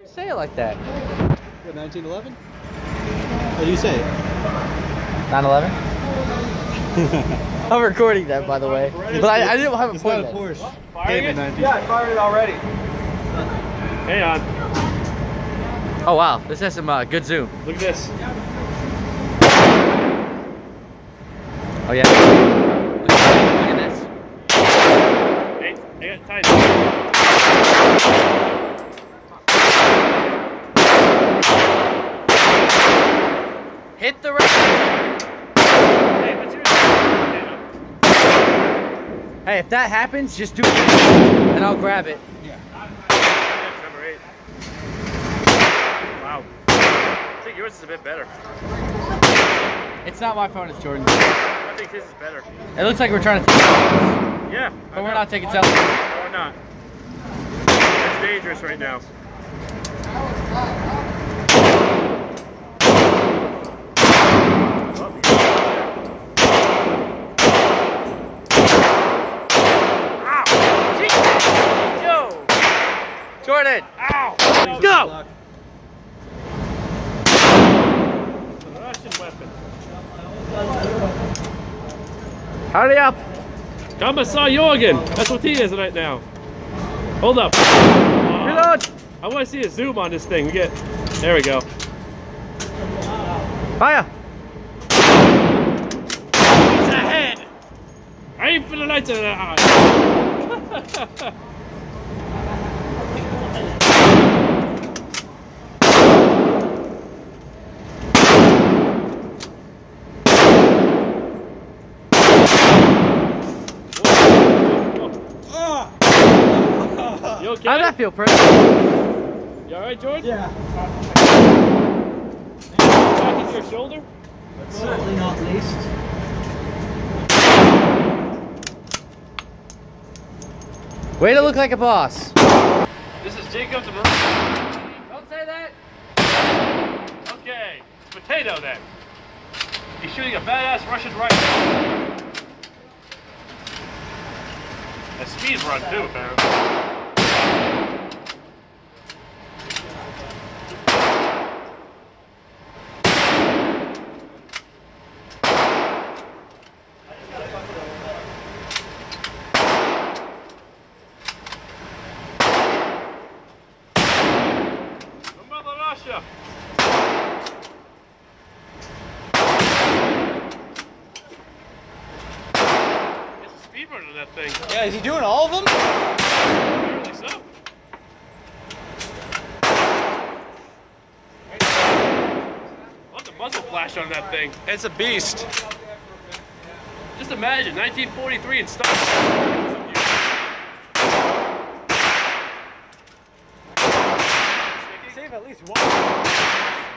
Say it like that. What, 1911? What do you say? 9/11? I'm recording that, by the way. But I didn't have a It's not a point. Porsche. Firing it? Yeah, I fired it already. Hang on. Oh wow, this has some good zoom. Look at this. Oh yeah. Look at this. Hey, I got tight. Hit the right. Hey, what's yours? Hey, if that happens, just do it, and I'll grab it. Number 8. Wow. I think yours is a bit better. It's not my phone, it's Jordan's. I think his is better. It looks like we're trying to take selfies, Yeah. but we're not taking selfies. No, we're not. It's dangerous right now. Jordan! Ow! Go! Russian weapon. Hurry up! Kommissar Jorgen! That's what he is right now. Hold up. Reload! I want to see a zoom on this thing. There we go. Fire! It's ahead! Aim for the lights in the eye. You okay? How'd that feel, Prince? You alright, George? Yeah. Back into your shoulder? Certainly not least. Way to look like a boss. This is Jacob the Marine. Don't say that! Okay, potato then. He's shooting a badass Russian rifle. A speed run too, apparently. Mother Russia! It's a speed run on that thing. Yeah, is he doing all of them? Apparently so. Look, the muzzle flash on that thing. It's a beast. Just imagine, 1943 and stuff. Save at least one.